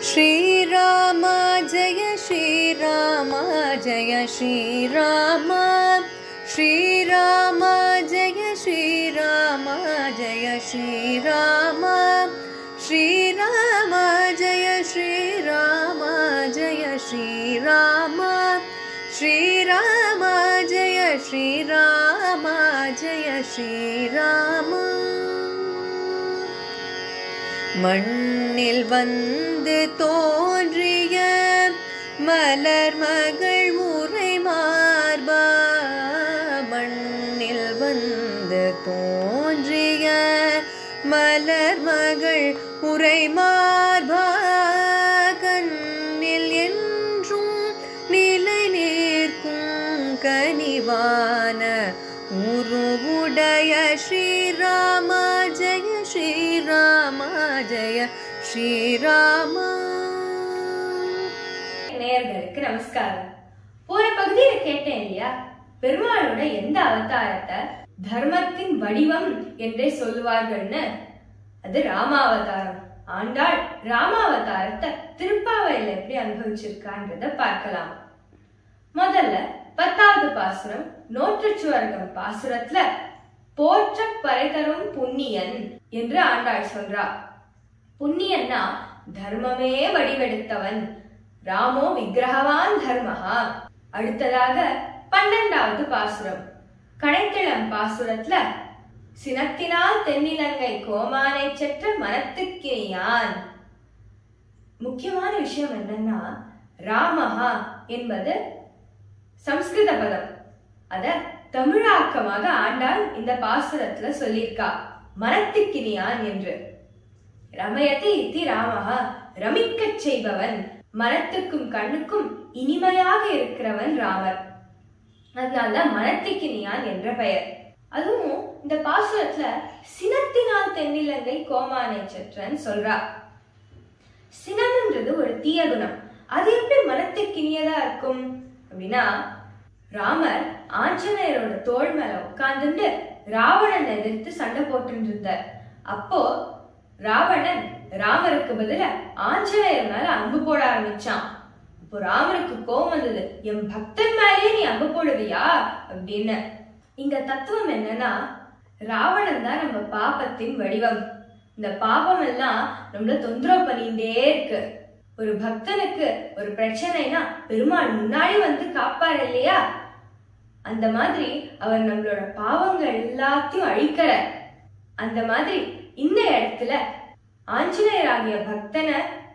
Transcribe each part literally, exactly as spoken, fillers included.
श्रीराम जय श्रीराम जय श्रीराम श्रीराम जय श्रीराम जय श्रीराम श्रीराम जय श्रीराम जय श्रीराम श्रीराम जय श्रीराम जय श्रीराम மண்ணில் வந்து தோன்றிய மலர் மகள் உரை மார்பா மண்ணில் வந்து தோன்றிய மலர் மகள் உரை மார்பா கண்ணில் என்றும் நிலை நிற்கும் கனிவான உருவுடைய ஸ்ரீராம ஜெய ஸ்ரீராம ஜெய ஸ்ரீராம. நேயர்களுக்கு நமஸ்காரம். போன பகுதியில கேட்டேன் இல்லையா, பெருமாளோட எந்த அவதாரத்தை தர்மத்தின் வடிவம் என்றே சொல்லுவார்கள்னு. அது ராமாவதாரம். ஆண்டாள் ராமாவதாரத்தை திருப்பாவையில எப்படி அனுபவிச்சிருக்கான்றத பார்க்கலாம். முதல்ல பத்தாவது பாசுரம் நோற்றுச்சுவர்க்கம் பாசுரத்துல போற்ற பறைதரும் புண்ணியன் என்று ஆண்டாள் சொல்றா. புண்ணியன்னா தர்மமே வடிவெடுத்தவன், ராமோ விக்கிரகவான் தர்மஹா. அடுத்ததாக பன்னெண்டாவது பாசுரம் கடைக்கிளம் பாசுரத்துல சினத்தினால் தென்னிலங்கை கோமானை செற்ற மனத்துக்கினியான். முக்கியமான விஷயம் என்னன்னா, ராமஹா என்பது சம்ஸ்கிருத பதம். அத தமிழாக்கமாக ஆண்டாள் இந்த பாசுரத்துல சொல்லியிருக்கா, மனத்துக்கினியான் என்று. ரமயதி இத்தி ராமஹா, ரமிக்கச் செய்பவன், மனத்துக்கும் கண்ணுக்கும் இனிமையாக இருக்கிறவன் ராமர். அதனால்தான் மனத்துக்கினியான் என்ற பெயர். அதுவும் இந்த பாசுரத்துல சினத்தினால் தென்னிலங்கை கோமானை செற்றன்னு சொல்றா. சினம்ன்றது ஒரு தீய குணம். அது எப்படி மனத்துக்கினியதா இருக்கும் அப்படின்னா, ராமர் ஆஞ்சநேயரோட தோள் மேல உட்கார்ந்துட்டு ராவணன் எதிர்த்து சண்டை போட்டு இருந்தார். அப்போ ராவணன் ராமருக்கு பதில ஆஞ்சநேயர் மேல அம்பு போட ஆரம்பிச்சான். இப்போ ராமருக்கு கோபம் வந்தது, என் பக்தன் மேலேயே நீ அம்பு போடுவியா அப்படின்னு. இங்க தத்துவம் என்னன்னா, ராவணன் தான் நம்ம பாபத்தின் வடிவம். இந்த பாபம் எல்லாம் நம்மள தொந்தரவு பண்ணிட்டே இருக்கு. ஒரு பக்தனுக்கு ஒரு பிரச்சனைனா பெருமாள் முன்னாடி வந்து காப்பாரு இல்லையா, அந்த மாதிரி அவர் நம்மளோட பாவங்கள் எல்லாத்தையும் அழிக்கிற. அந்த மாதிரி இந்த இடத்துல ஆஞ்சநேயர் ஆகிய பக்தனை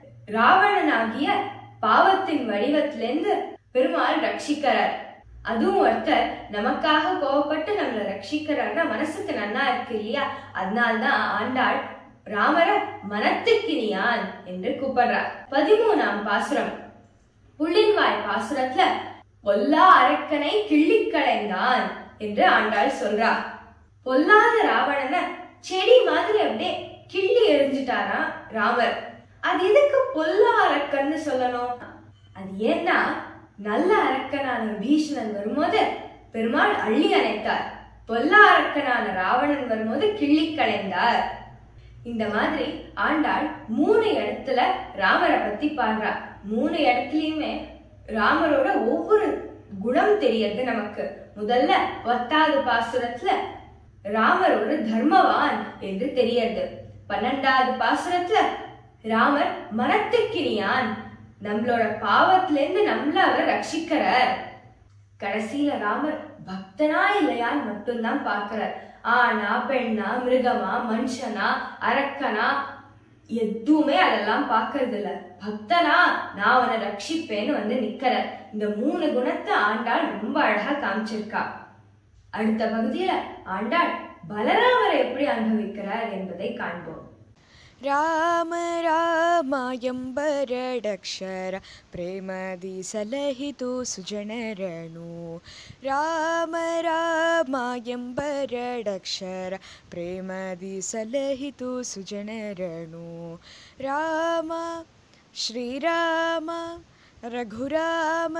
ராவணன் ஆகிய பாவத்தின் வடிவத்திலிருந்து பெருமாள் ரட்சிக்கிறார். அதுவும் ஒருத்தர் நமக்காக கோவப்பட்டு நம்மளை ரட்சிக்கிறார்னா மனசுக்கு நன்னா இருக்கு இல்லையா. அதனால்தான் ஆண்டாள் ராமர மனத்துக்கினியான் என்று கூப்பிடுறார். பதிமூணாம் பாசுரம் புள்ளின்வாய் பாசுரத்துல பொல்லா அரக்கனை கிள்ளி களைந்தான் என்று ஆண்டாள் சொல்றா. பொல்லாத ராவணனை செடி மாதிரி அப்படியே கிள்ளி எரிஞ்சிட்டாரா ராமர். அது எதுக்கு பொல்லா அரக்கன்னு சொல்லணும்? அது ஏன்னா, நல்ல அரக்கனான பீஷ்மன் வரும்போது பெருமாள் அள்ளி அணைத்தார். பொல்லா அரக்கனான ராவணன் வரும்போது கிள்ளி களைந்தார். இந்த மாதிரி ஆண்டாள் மூணு இடத்துல ராமரை பத்தி பாடுறா. மூணு இடத்துலயுமே ராமரோட ஒவ்வொரு குணம் தெரியறது நமக்கு. முதல்ல பத்தாவது பாசுரத்துல ராமர் ஒரு தர்மவான் என்று தெரியறது. பன்னெண்டாவது பாசுரத்துல ராமர் மனத்துக்கினியான், நம்மளோட பாவத்துல இருந்து நம்மள அவர் ரட்சிக்கிறார். கடைசியில ராமர் பக்தனா இல்லையான்னு மட்டும்தான் பாக்குறார். ஆனா பெண்ணா மிருகமா மனுஷனா அரக்கனா எதுவுமே அதெல்லாம் பாக்குறது இல்ல. பக்தனா நான் உன்னை ரட்சிப்பேன்னு வந்து நிக்கிற. இந்த மூணு குணத்தை ஆண்டாள் ரொம்ப அழகா காமிச்சிருக்கா. அடுத்த பகுதியில ஆண்டாள் பலராமரை எப்படி அனுபவிக்கிறார் என்பதை காண்போம். राम रामायंबरडक्षर प्रेमदि सलहितु सुजनरणु राम रामायंबरडक्षर प्रेमदि सलहितु सुजनरणु राम श्रीराम रघुराम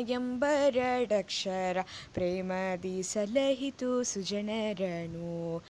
रामायंबरडक्षर प्रेमदि सलहितु सुजनरणु